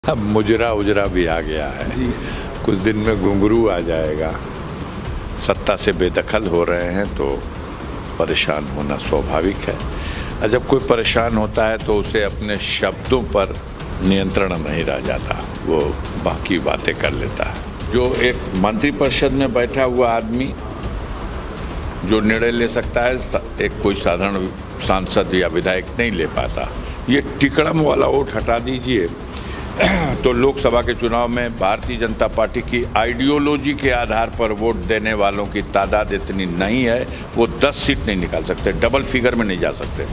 अब मुजरा उजरा भी आ गया है जी। कुछ दिन में घुंघरू आ जाएगा। सत्ता से बेदखल हो रहे हैं तो परेशान होना स्वाभाविक है। और जब कोई परेशान होता है तो उसे अपने शब्दों पर नियंत्रण नहीं रह जाता, वो बाकी बातें कर लेता है। जो एक मंत्रिपरिषद में बैठा हुआ आदमी जो निर्णय ले सकता है, एक कोई साधारण सांसद या विधायक नहीं ले पाता। ये टिकड़म वाला वोट हटा दीजिए तो लोकसभा के चुनाव में भारतीय जनता पार्टी की आइडियोलॉजी के आधार पर वोट देने वालों की तादाद इतनी नहीं है, वो 10 सीट नहीं निकाल सकते, डबल फिगर में नहीं जा सकते।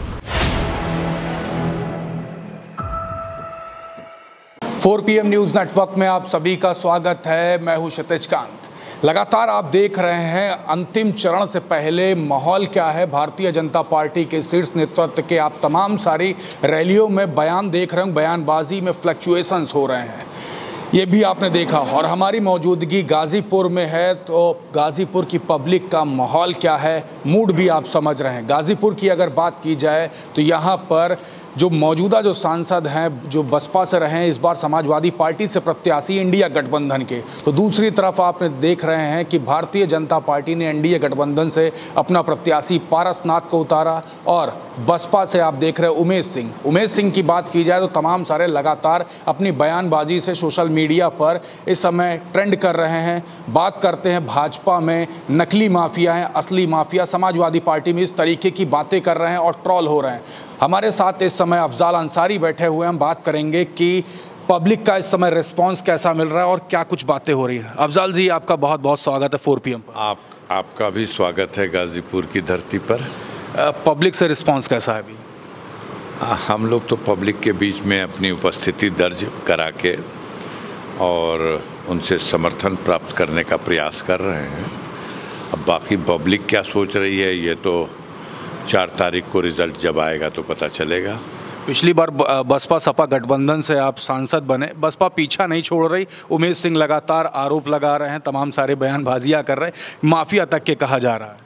4 PM न्यूज़ नेटवर्क में आप सभी का स्वागत है। मैं हूं क्षितिज कांत। लगातार आप देख रहे हैं अंतिम चरण से पहले माहौल क्या है। भारतीय जनता पार्टी के शीर्ष नेतृत्व के आप तमाम सारी रैलियों में बयान देख रहे हैं, बयानबाजी में फ्लक्चुएशंस हो रहे हैं, ये भी आपने देखा। और हमारी मौजूदगी गाज़ीपुर में है तो गाज़ीपुर की पब्लिक का माहौल क्या है, मूड भी आप समझ रहे हैं। गाज़ीपुर की अगर बात की जाए तो यहाँ पर जो मौजूदा जो सांसद हैं, जो बसपा से रहे हैं, इस बार समाजवादी पार्टी से प्रत्याशी इंडिया गठबंधन के, तो दूसरी तरफ आपने देख रहे हैं कि भारतीय जनता पार्टी ने एनडीए गठबंधन से अपना प्रत्याशी पारसनाथ को उतारा। और बसपा से आप देख रहे हैं उमेश सिंह की बात की जाए तो तमाम सारे लगातार अपनी बयानबाजी से सोशल मीडिया पर इस समय ट्रेंड कर रहे हैं। बात करते हैं भाजपा में नकली माफिया हैं, असली माफिया समाजवादी पार्टी में इस तरीके की बातें कर रहे हैं और ट्रोल हो रहे हैं। हमारे साथ इस समय अफजाल अंसारी बैठे हुए हैं। हम बात करेंगे कि पब्लिक का इस समय रिस्पांस कैसा मिल रहा है और क्या कुछ बातें हो रही हैं। अफजाल जी, आपका बहुत बहुत स्वागत है 4 PM पर। आपका भी स्वागत है गाज़ीपुर की धरती पर। पब्लिक से रिस्पांस कैसा है अभी? हम लोग तो पब्लिक के बीच में अपनी उपस्थिति दर्ज करा के और उनसे समर्थन प्राप्त करने का प्रयास कर रहे हैं। अब बाकी पब्लिक क्या सोच रही है, ये तो 4 तारीख को रिजल्ट जब आएगा तो पता चलेगा। पिछली बार बसपा सपा गठबंधन से आप सांसद बने, बसपा पीछा नहीं छोड़ रही। उमेश सिंह लगातार आरोप लगा रहे हैं, तमाम सारे बयानबाजियां कर रहे हैं, माफिया तक के कहा जा रहा है।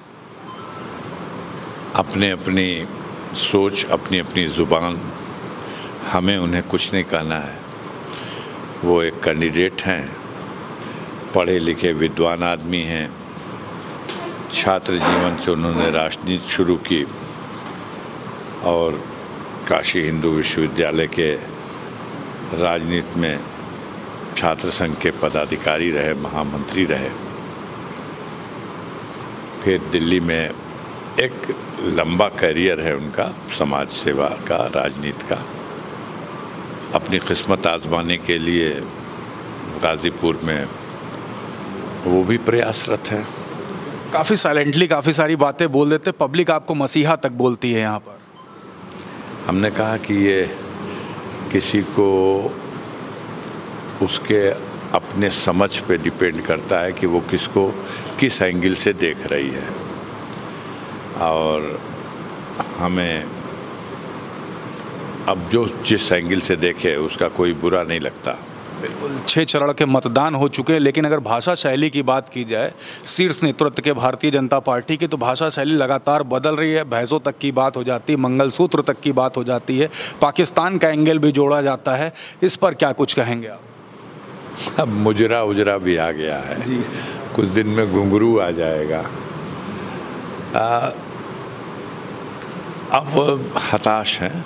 अपने अपनी सोच, अपनी अपनी ज़ुबान, हमें उन्हें कुछ नहीं कहना है। वो एक कैंडिडेट हैं, पढ़े लिखे विद्वान आदमी हैं। छात्र जीवन से उन्होंने राजनीति शुरू की और काशी हिंदू विश्वविद्यालय के राजनीति में छात्र संघ के पदाधिकारी रहे, महामंत्री रहे। फिर दिल्ली में एक लंबा करियर है उनका, समाज सेवा का, राजनीति का। अपनी किस्मत आजमाने के लिए गाज़ीपुर में वो भी प्रयासरत हैं। काफ़ी साइलेंटली काफ़ी सारी बातें बोल देते, पब्लिक आपको मसीहा तक बोलती है यहाँ पर। हमने कहा कि ये किसी को उसके अपने समझ पे डिपेंड करता है कि वो किसको किस एंगल से देख रही है, और हमें अब जो जिस एंगल से देखे उसका कोई बुरा नहीं लगता। बिल्कुल 6 चरण के मतदान हो चुके हैं, लेकिन अगर भाषा शैली की बात की जाए शीर्ष नेतृत्व के भारतीय जनता पार्टी की, तो भाषा शैली लगातार बदल रही है। भैंसों तक की बात हो जाती है, मंगलसूत्र तक की बात हो जाती है, पाकिस्तान का एंगल भी जोड़ा जाता है। इस पर क्या कुछ कहेंगे आप? अब मुजरा उजरा भी आ गया है जी। कुछ दिन में घुंघरू आ जाएगा। अब हताश हैं।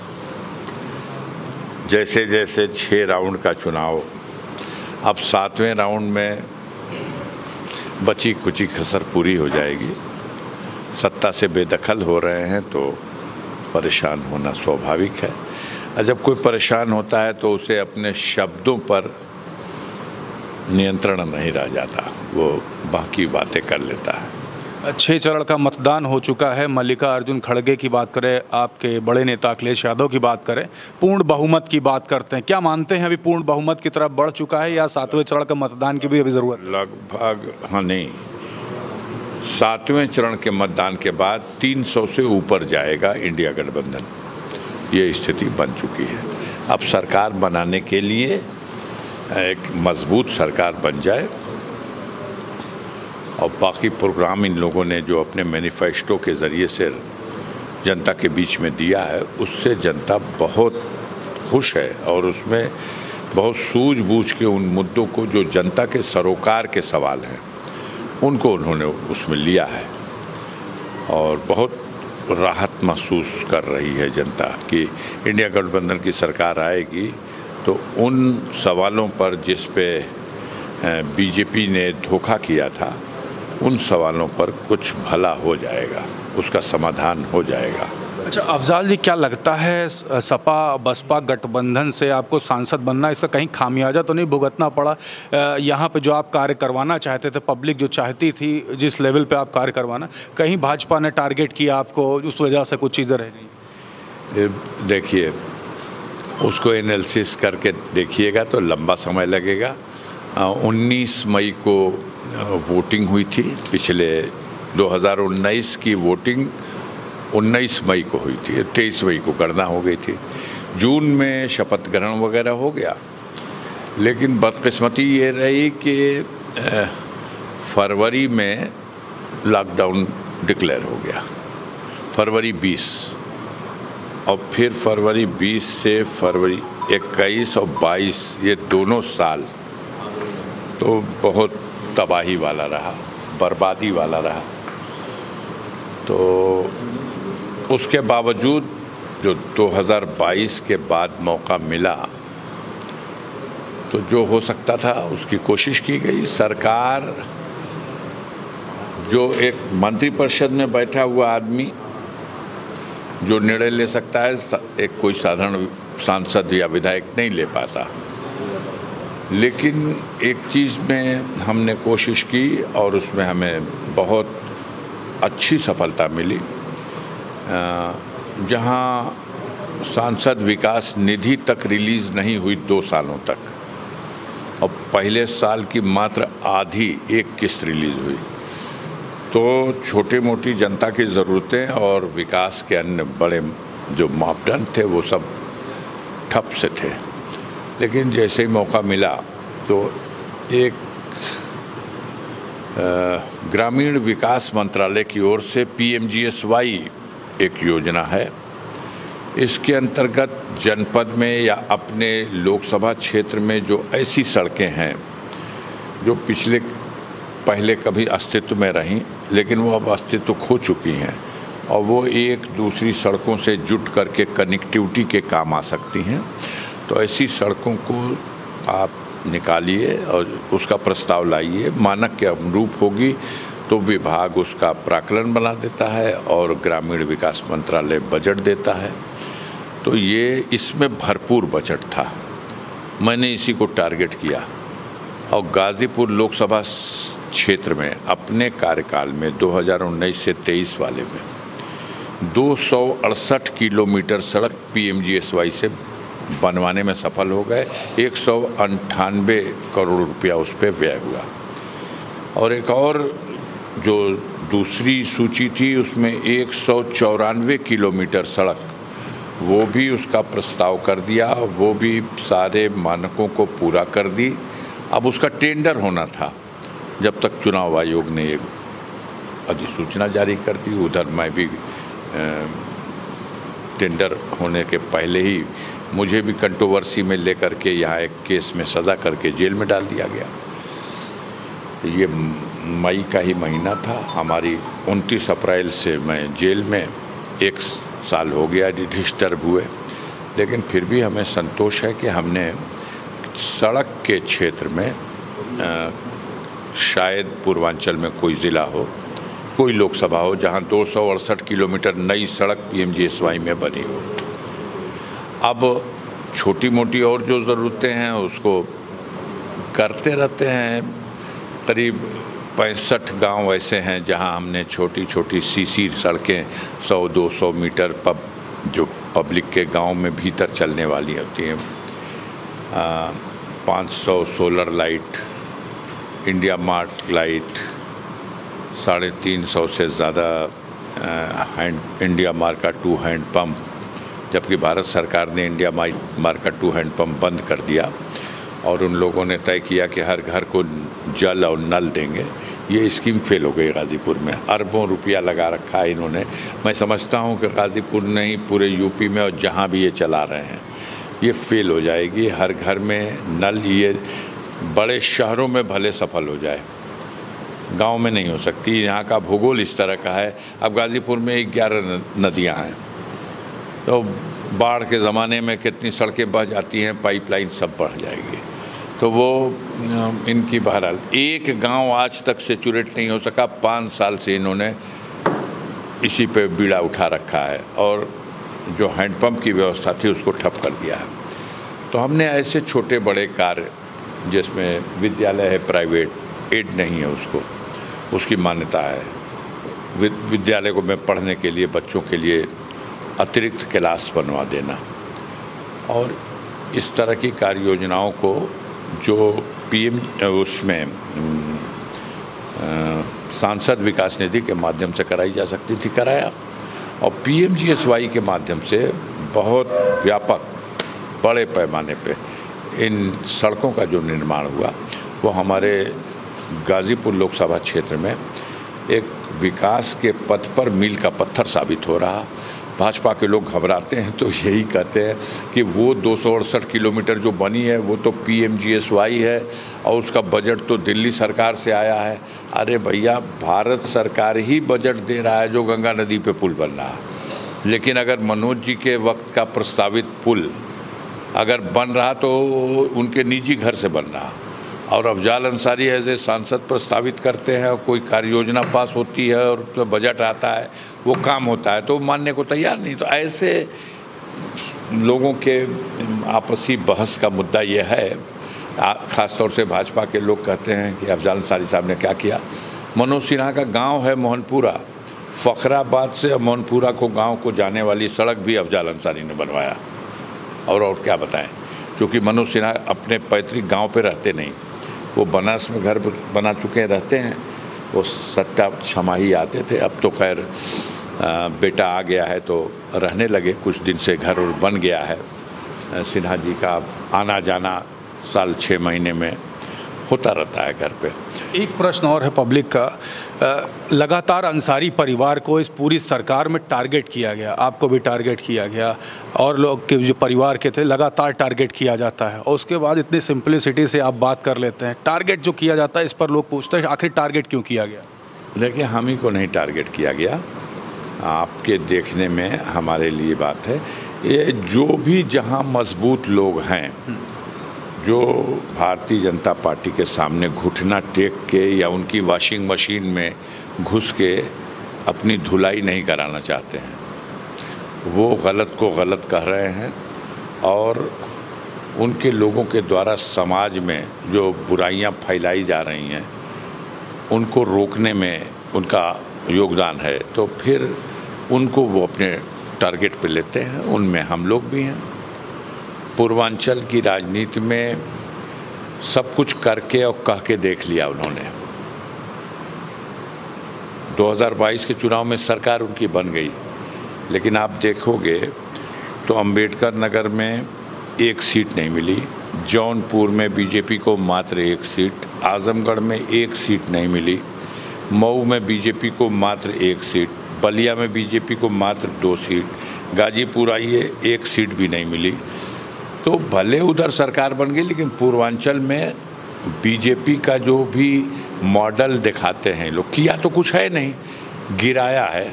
जैसे जैसे 6 राउंड का चुनाव, अब 7वें राउंड में बची कुची कसर पूरी हो जाएगी। सत्ता से बेदखल हो रहे हैं तो परेशान होना स्वाभाविक है। और जब कोई परेशान होता है तो उसे अपने शब्दों पर नियंत्रण नहीं रह जाता, वो बाकी बातें कर लेता है। 6 चरण का मतदान हो चुका है। मल्लिकार्जुन खड़गे की बात करें, आपके बड़े नेता अखिलेश यादव की बात करें, पूर्ण बहुमत की बात करते हैं, क्या मानते हैं अभी पूर्ण बहुमत की तरफ बढ़ चुका है या 7वें चरण का मतदान की भी अभी ज़रूरत? लगभग, हाँ, नहीं, 7वें चरण के मतदान के बाद 300 से ऊपर जाएगा इंडिया गठबंधन। ये स्थिति बन चुकी है। अब सरकार बनाने के लिए एक मजबूत सरकार बन जाए और बाकी प्रोग्राम इन लोगों ने जो अपने मैनिफेस्टो के ज़रिए से जनता के बीच में दिया है, उससे जनता बहुत खुश है और उसमें बहुत सूझबूझ के उन मुद्दों को जो जनता के सरोकार के सवाल हैं उनको उन्होंने उसमें लिया है और बहुत राहत महसूस कर रही है जनता कि इंडिया गठबंधन की सरकार आएगी तो उन सवालों पर जिस पे बीजेपी ने धोखा किया था उन सवालों पर कुछ भला हो जाएगा, उसका समाधान हो जाएगा। अच्छा अफजाल जी, क्या लगता है सपा बसपा गठबंधन से आपको सांसद बनना, इसका कहीं खामियाजा तो नहीं भुगतना पड़ा? यहाँ पे जो आप कार्य करवाना चाहते थे, पब्लिक जो चाहती थी जिस लेवल पे आप कार्य करवाना, कहीं भाजपा ने टारगेट किया आपको, उस वजह से कुछ चीज़ें रह गई? देखिए, उसको एनालिसिस करके देखिएगा तो लंबा समय लगेगा। 19 मई को वोटिंग हुई थी, पिछले 2019 की वोटिंग 19 मई को हुई थी, 23 मई को गणना हो गई थी। जून में शपथ ग्रहण वगैरह हो गया, लेकिन बदकिस्मती ये रही कि फरवरी में लॉकडाउन डिक्लेयर हो गया, फरवरी 20, और फिर फरवरी 20 से फरवरी 21 और 22 ये दोनों साल तो बहुत तबाही वाला रहा, बर्बादी वाला रहा। तो उसके बावजूद जो 2022 के बाद मौका मिला तो जो हो सकता था उसकी कोशिश की गई। सरकार, जो एक मंत्रिपरिषद में बैठा हुआ आदमी जो निर्णय ले सकता है, एक कोई साधारण सांसद या विधायक नहीं ले पाता। लेकिन एक चीज़ में हमने कोशिश की और उसमें हमें बहुत अच्छी सफलता मिली। जहां सांसद विकास निधि तक रिलीज़ नहीं हुई 2 सालों तक, और पहले साल की मात्र आधी एक किस्त रिलीज़ हुई, तो छोटी मोटी जनता की ज़रूरतें और विकास के अन्य बड़े जो मापदंड थे वो सब ठप से थे। लेकिन जैसे ही मौका मिला तो एक ग्रामीण विकास मंत्रालय की ओर से PMGSY एक योजना है। इसके अंतर्गत जनपद में या अपने लोकसभा क्षेत्र में जो ऐसी सड़कें हैं जो पहले कभी अस्तित्व में रहीं लेकिन वो अब अस्तित्व खो चुकी हैं और वो एक दूसरी सड़कों से जुट करके कनेक्टिविटी के काम आ सकती हैं, तो ऐसी सड़कों को आप निकालिए और उसका प्रस्ताव लाइए। मानक के अनुरूप होगी तो विभाग उसका प्राक्कलन बना देता है और ग्रामीण विकास मंत्रालय बजट देता है। तो ये इसमें भरपूर बजट था, मैंने इसी को टारगेट किया और गाज़ीपुर लोकसभा क्षेत्र में अपने कार्यकाल में 2019 से 23 वाले में 268 किलोमीटर सड़क PMGSY से बनवाने में सफल हो गए। 198 करोड़ रुपया उस पर व्यय हुआ। और एक और जो दूसरी सूची थी उसमें 194 किलोमीटर सड़क, वो भी उसका प्रस्ताव कर दिया, वो भी सारे मानकों को पूरा कर दी। अब उसका टेंडर होना था, जब तक चुनाव आयोग ने एक अधिसूचना जारी कर दी। उधर मैं भी टेंडर होने के पहले ही मुझे भी कंट्रोवर्सी में लेकर के यहाँ एक केस में सज़ा करके जेल में डाल दिया गया। ये मई का ही महीना था, हमारी 29 अप्रैल से मैं जेल में 1 साल हो गया डिस्टर्ब हुए। लेकिन फिर भी हमें संतोष है कि हमने सड़क के क्षेत्र में शायद पूर्वांचल में कोई ज़िला हो, कोई लोकसभा हो जहां 268 किलोमीटर नई सड़क PMGSY में बनी हो। अब छोटी मोटी और जो ज़रूरतें हैं उसको करते रहते हैं। करीब 65 गांव ऐसे हैं जहां हमने छोटी छोटी CC सड़कें 100-200 मीटर जो पब्लिक के गांव में भीतर चलने वाली होती हैं, 500 solar light, India mart light, 350 से ज़्यादा इंडिया मार्ट का 2 हैंड पंप, जबकि भारत सरकार ने इंडिया मार्ट का 2 हैंड पंप बंद कर दिया और उन लोगों ने तय किया कि हर घर को जल और नल देंगे। ये स्कीम फेल हो गई गाज़ीपुर में। अरबों रुपया लगा रखा है इन्होंने। मैं समझता हूँ कि गाज़ीपुर नहीं पूरे यूपी में और जहाँ भी ये चला रहे हैं ये फेल हो जाएगी। हर घर में नल, ये बड़े शहरों में भले सफल हो जाए, गांव में नहीं हो सकती। यहाँ का भूगोल इस तरह का है। अब गाज़ीपुर में 11 नदियाँ हैं, तो बाढ़ के ज़माने में कितनी सड़कें बह जाती हैं, पाइपलाइन सब बढ़ जाएगी। तो वो इनकी बहरहाल एक गांव आज तक सेचुरेट नहीं हो सका। 5 साल से इन्होंने इसी पे बीड़ा उठा रखा है और जो हैंडपंप की व्यवस्था थी उसको ठप कर दिया है। तो हमने ऐसे छोटे बड़े कार्य, जिसमें विद्यालय है प्राइवेट, एड नहीं है उसको, उसकी मान्यता है, विद्यालय को में पढ़ने के लिए बच्चों के लिए अतिरिक्त क्लास बनवा देना, और इस तरह की कार्य योजनाओं को जो पीएम उसमें सांसद विकास निधि के माध्यम से कराई जा सकती थी, कराया। और PMGSY के माध्यम से बहुत व्यापक बड़े पैमाने पे इन सड़कों का जो निर्माण हुआ वो हमारे गाज़ीपुर लोकसभा क्षेत्र में एक विकास के पथ पर मील का पत्थर साबित हो रहा। भाजपा के लोग घबराते हैं तो यही कहते हैं कि वो 268 किलोमीटर जो बनी है वो तो PMGSY है और उसका बजट तो दिल्ली सरकार से आया है। अरे भैया, भारत सरकार ही बजट दे रहा है जो गंगा नदी पे पुल बन रहा है। लेकिन अगर मनोज जी के वक्त का प्रस्तावित पुल अगर बन रहा तो उनके निजी घर से बन रहा, और अफजाल अंसारी ऐसे सांसद प्रस्तावित करते हैं और कोई कार्य योजना पास होती है और तो बजट आता है, वो काम होता है तो मानने को तैयार नहीं। तो ऐसे लोगों के आपसी बहस का मुद्दा ये है। ख़ासतौर से भाजपा के लोग कहते हैं कि अफजाल अंसारी साहब ने क्या किया। मनोज सिन्हा का गांव है मोहनपुरा, फ़खराबाद से मोहनपुरा को गांव को जाने वाली सड़क भी अफजाल अंसारी ने बनवाया। और क्या बताएं, क्योंकि मनोज सिन्हा अपने पैतृक गांव पे रहते नहीं, वो बनारस में घर बना चुके रहते हैं। वो सट्टा छमाही आते थे, अब तो खैर बेटा आ गया है तो रहने लगे। कुछ दिन से घर बन गया है। सिन्हा जी का आना जाना साल 6 महीने में होता रहता है घर पे। एक प्रश्न और है पब्लिक का, लगातार अंसारी परिवार को इस पूरी सरकार में टारगेट किया गया, आपको भी टारगेट किया गया और लोग के जो परिवार के थे लगातार टारगेट किया जाता है, और उसके बाद इतनी सिंपलिसिटी से आप बात कर लेते हैं। टारगेट जो किया जाता है इस पर लोग पूछते हैं आखिर टारगेट क्यों किया गया? देखिए, हम ही को नहीं टारगेट किया गया, आपके देखने में हमारे लिए बात है। ये जो भी जहाँ मजबूत लोग हैं, जो भारतीय जनता पार्टी के सामने घुटना टेक के या उनकी वॉशिंग मशीन में घुस के अपनी धुलाई नहीं कराना चाहते हैं, वो गलत को गलत कह रहे हैं। और उनके लोगों के द्वारा समाज में जो बुराइयां फैलाई जा रही हैं उनको रोकने में उनका योगदान है, तो फिर उनको वो अपने टारगेट पे लेते हैं। उनमें हम लोग भी हैं। पूर्वांचल की राजनीति में सब कुछ करके और कह के देख लिया उन्होंने। 2022 के चुनाव में सरकार उनकी बन गई, लेकिन आप देखोगे तो अंबेडकर नगर में 1 सीट नहीं मिली, जौनपुर में बीजेपी को मात्र 1 सीट, आजमगढ़ में 1 सीट नहीं मिली, मऊ में बीजेपी को मात्र 1 सीट, बलिया में बीजेपी को मात्र 2 सीट, गाजीपुर आइए 1 सीट भी नहीं मिली। तो भले उधर सरकार बन गई, लेकिन पूर्वांचल में बीजेपी का जो भी मॉडल दिखाते हैं लोग, किया तो कुछ है नहीं, गिराया है,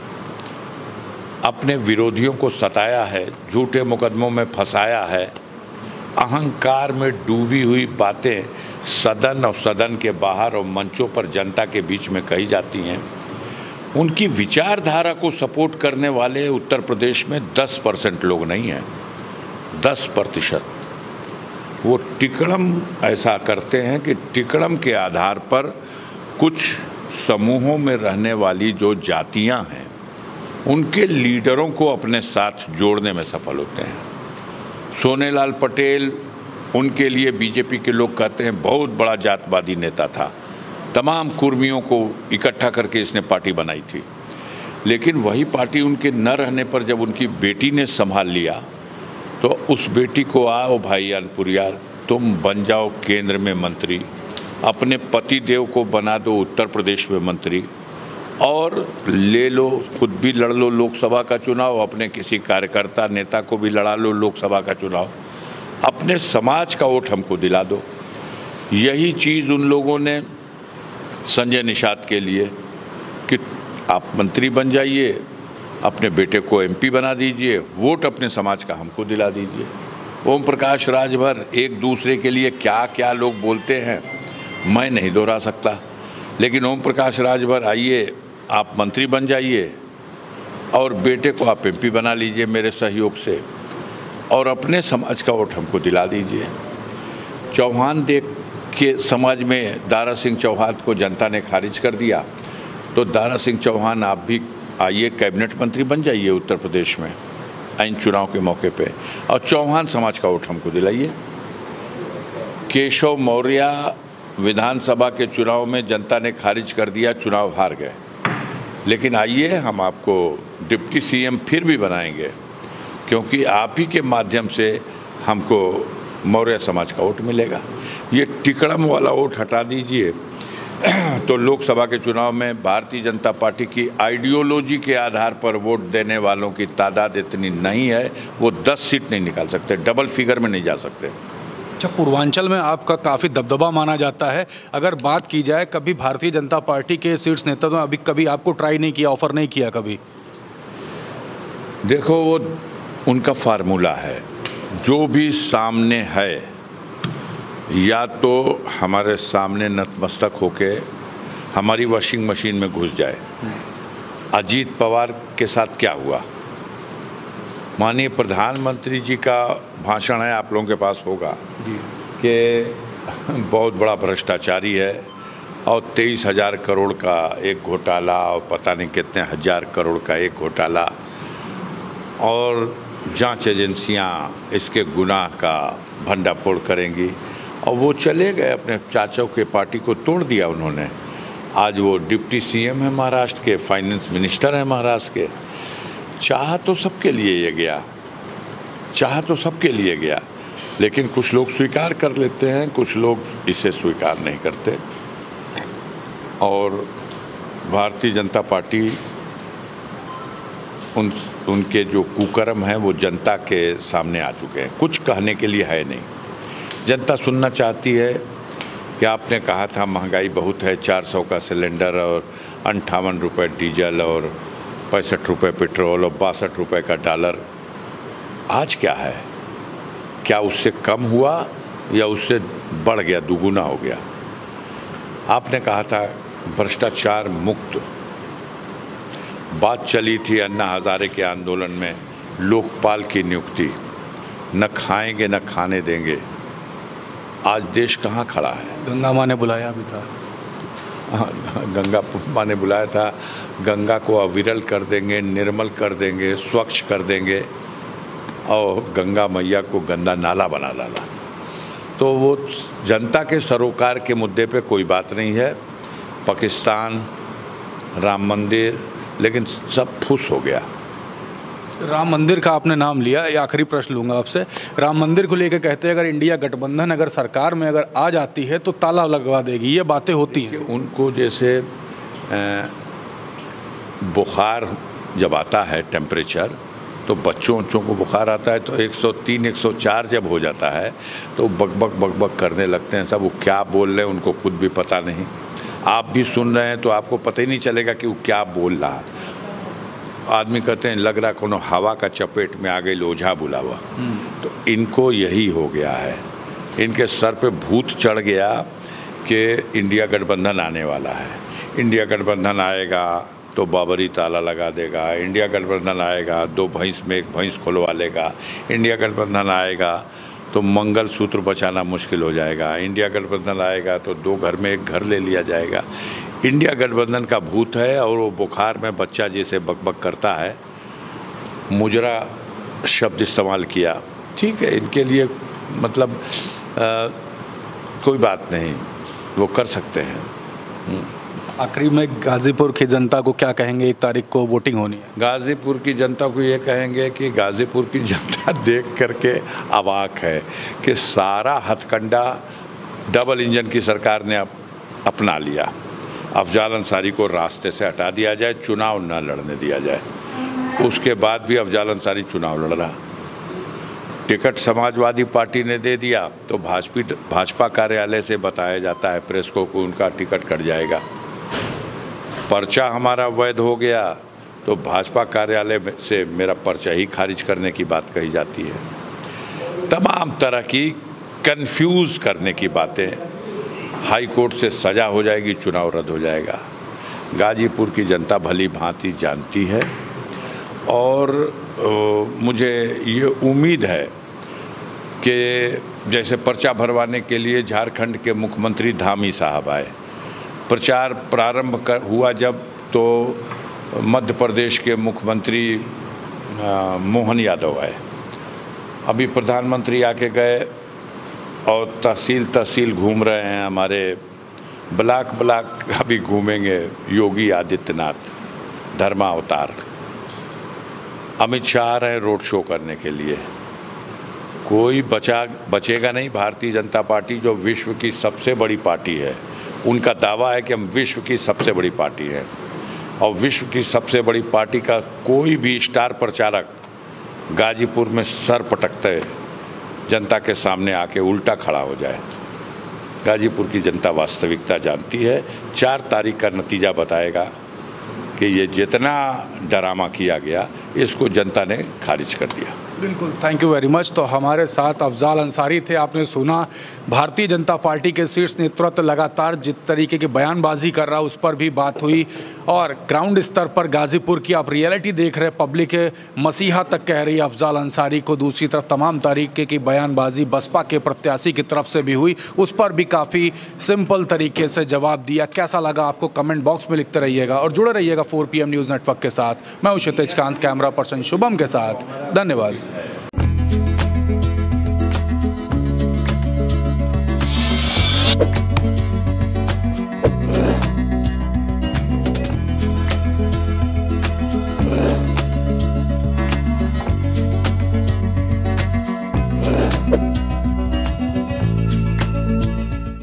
अपने विरोधियों को सताया है, झूठे मुकदमों में फंसाया है, अहंकार में डूबी हुई बातें सदन और सदन के बाहर और मंचों पर जनता के बीच में कही जाती हैं। उनकी विचारधारा को सपोर्ट करने वाले उत्तर प्रदेश में 10% लोग नहीं हैं, 10%। वो टिकड़म ऐसा करते हैं कि टिकड़म के आधार पर कुछ समूहों में रहने वाली जो जातियां हैं उनके लीडरों को अपने साथ जोड़ने में सफल होते हैं। सोनेलाल पटेल, उनके लिए बीजेपी के लोग कहते हैं बहुत बड़ा जातवादी नेता था, तमाम कुर्मियों को इकट्ठा करके इसने पार्टी बनाई थी। लेकिन वही पार्टी उनके न रहने पर जब उनकी बेटी ने संभाल लिया तो उस बेटी को, आओ भाई अनपुरिया, तुम बन जाओ केंद्र में मंत्री, अपने पति देव को बना दो उत्तर प्रदेश में मंत्री, और ले लो, खुद भी लड़ लो लोकसभा का चुनाव, अपने किसी कार्यकर्ता नेता को भी लड़ा लो लोकसभा का चुनाव, अपने समाज का वोट हमको दिला दो। यही चीज़ उन लोगों ने संजय निषाद के लिए कि आप मंत्री बन जाइए, अपने बेटे को एमपी बना दीजिए, वोट अपने समाज का हमको दिला दीजिए। ओम प्रकाश राजभर एक दूसरे के लिए क्या क्या लोग बोलते हैं मैं नहीं दोहरा सकता, लेकिन ओम प्रकाश राजभर आइए, आप मंत्री बन जाइए और बेटे को आप एमपी बना लीजिए मेरे सहयोग से, और अपने समाज का वोट हमको दिला दीजिए। चौहान देख के समाज में दारा सिंह चौहान को जनता ने खारिज कर दिया, तो दारा सिंह चौहान आप भी आइए, कैबिनेट मंत्री बन जाइए उत्तर प्रदेश में इन चुनाव के मौके पे, और चौहान समाज का वोट हमको दिलाइए। केशव मौर्य विधानसभा के चुनाव में जनता ने खारिज कर दिया, चुनाव हार गए, लेकिन आइए हम आपको डिप्टी सीएम फिर भी बनाएंगे, क्योंकि आप ही के माध्यम से हमको मौर्य समाज का वोट मिलेगा। ये टिकड़म वाला वोट हटा दीजिए, तो लोकसभा के चुनाव में भारतीय जनता पार्टी की आइडियोलॉजी के आधार पर वोट देने वालों की तादाद इतनी नहीं है, वो 10 सीट नहीं निकाल सकते, डबल फिगर में नहीं जा सकते। अच्छा, पूर्वांचल में आपका काफ़ी दबदबा माना जाता है। अगर बात की जाए, कभी भारतीय जनता पार्टी के शीर्ष नेता तो अभी कभी आपको ट्राई नहीं किया, ऑफर नहीं किया कभी? देखो, वो उनका फार्मूला है, जो भी सामने है या तो हमारे सामने नतमस्तक होके हमारी वॉशिंग मशीन में घुस जाए। अजीत पवार के साथ क्या हुआ? माननीय प्रधानमंत्री जी का भाषण है, आप लोगों के पास होगा, कि बहुत बड़ा भ्रष्टाचारी है और 23,000 करोड़ का एक घोटाला और पता नहीं कितने हजार करोड़ का एक घोटाला, और जांच एजेंसियां इसके गुनाह का भंडाफोड़ करेंगी। और वो चले गए, अपने चाचों के पार्टी को तोड़ दिया उन्होंने। आज वो डिप्टी सीएम है महाराष्ट्र के, फाइनेंस मिनिस्टर है महाराष्ट्र के। चाह तो सबके लिए ये गया, चाह तो सबके लिए गया, लेकिन कुछ लोग स्वीकार कर लेते हैं, कुछ लोग इसे स्वीकार नहीं करते। और भारतीय जनता पार्टी उनके जो कुकर्म हैं वो जनता के सामने आ चुके हैं, कुछ कहने के लिए है नहीं। जनता सुनना चाहती है कि आपने कहा था महंगाई बहुत है, 400 का सिलेंडर और 58 रुपये डीजल और 65 रुपये पेट्रोल और 62 रुपये का डॉलर। आज क्या है? क्या उससे कम हुआ या उससे बढ़ गया, दुगुना हो गया? आपने कहा था भ्रष्टाचार मुक्त, बात चली थी अन्ना हजारे के आंदोलन में, लोकपाल की नियुक्ति, न खाएंगे न खाने देंगे। आज देश कहाँ खड़ा है? गंगा माँ ने बुलाया भी था, गंगा माँ ने बुलाया था। गंगा को अविरल कर देंगे, निर्मल कर देंगे, स्वच्छ कर देंगे, और गंगा मैया को गंदा नाला बना डाला। तो वो जनता के सरोकार के मुद्दे पे कोई बात नहीं है। पाकिस्तान, राम मंदिर, लेकिन सब फुस हो गया। राम मंदिर का आपने नाम लिया, ये आखिरी प्रश्न लूँगा आपसे। राम मंदिर को लेकर कहते हैं अगर इंडिया गठबंधन अगर सरकार में अगर आ जाती है तो ताला लगवा देगी, ये बातें होती हैं। उनको जैसे बुखार जब आता है, टेम्परेचर, तो बच्चों को बुखार आता है तो 103, 104 जब हो जाता है तो बक करने लगते हैं सब। वो क्या बोल रहे हैं उनको खुद भी पता नहीं। आप भी सुन रहे हैं तो आपको पता ही नहीं चलेगा कि वो क्या बोल रहा है। आदमी कहते हैं लग रहा कोनो हवा का चपेट में आ गई, ओझा बुला हुआ। तो इनको यही हो गया है, इनके सर पे भूत चढ़ गया कि इंडिया गठबंधन आने वाला है। इंडिया गठबंधन आएगा तो बाबरी ताला लगा देगा, इंडिया गठबंधन आएगा 2 भैंस में 1 भैंस खुलवा लेगा, इंडिया गठबंधन आएगा तो मंगल सूत्र बचाना मुश्किल हो जाएगा, इंडिया गठबंधन आएगा तो 2 घर में 1 घर ले लिया जाएगा। इंडिया गठबंधन का भूत है, और वो बुखार में बच्चा जैसे बकबक करता है, मुजरा शब्द इस्तेमाल किया। ठीक है, इनके लिए मतलब कोई बात नहीं, वो कर सकते हैं। आखिरी में गाज़ीपुर की जनता को क्या कहेंगे? 1 तारीख को वोटिंग होनी है। गाज़ीपुर की जनता को ये कहेंगे कि गाज़ीपुर की जनता देख करके अवाक है कि सारा हथकंडा डबल इंजन की सरकार ने अपना लिया। अफजाल अंसारी को रास्ते से हटा दिया जाए, चुनाव न लड़ने दिया जाए। उसके बाद भी अफजाल अंसारी चुनाव लड़ रहा। टिकट समाजवादी पार्टी ने दे दिया तो भाजपा कार्यालय से बताया जाता है प्रेस को कि उनका टिकट कट जाएगा। पर्चा हमारा वैध हो गया तो भाजपा कार्यालय से मेरा पर्चा ही खारिज करने की बात कही जाती है। तमाम तरह की कंफ्यूज करने की बातें। हाई कोर्ट से सजा हो जाएगी, चुनाव रद्द हो जाएगा। गाजीपुर की जनता भली भांति जानती है और मुझे ये उम्मीद है कि जैसे पर्चा भरवाने के लिए झारखंड के मुख्यमंत्री धामी साहब आए, प्रचार प्रारंभ हुआ जब तो मध्य प्रदेश के मुख्यमंत्री मोहन यादव आए। अभी प्रधानमंत्री आके गए और तहसील घूम रहे हैं, हमारे ब्लॉक अभी घूमेंगे योगी आदित्यनाथ धर्मावतार। अमित शाह आ रहे हैं रोड शो करने के लिए। कोई बचेगा नहीं। भारतीय जनता पार्टी जो विश्व की सबसे बड़ी पार्टी है, उनका दावा है कि हम विश्व की सबसे बड़ी पार्टी है और विश्व की सबसे बड़ी पार्टी का कोई भी स्टार प्रचारक गाजीपुर में सर पटकते जनता के सामने आके उल्टा खड़ा हो जाए। गाजीपुर की जनता वास्तविकता जानती है। 4 तारीख का नतीजा बताएगा कि ये जितना ड्रामा किया गया इसको जनता ने खारिज कर दिया। बिल्कुल, थैंक यू वेरी मच। तो हमारे साथ अफजाल अंसारी थे। आपने सुना भारतीय जनता पार्टी के शीर्ष नेतृत्व लगातार जिस तरीके की बयानबाजी कर रहा है उस पर भी बात हुई और ग्राउंड स्तर पर गाजीपुर की आप रियलिटी देख रहे, पब्लिक मसीहा तक कह रही है अफजाल अंसारी को। दूसरी तरफ तमाम तरीके की बयानबाजी बसपा के प्रत्याशी की तरफ से भी हुई, उस पर भी काफ़ी सिंपल तरीके से जवाब दिया। कैसा लगा आपको कमेंट बॉक्स में लिखते रहिएगा और जुड़े रहिएगा 4PM न्यूज़ नेटवर्क के साथ। मैं हूं क्षितिज कांत, कैमरा पर्सन शुभम के साथ। धन्यवाद।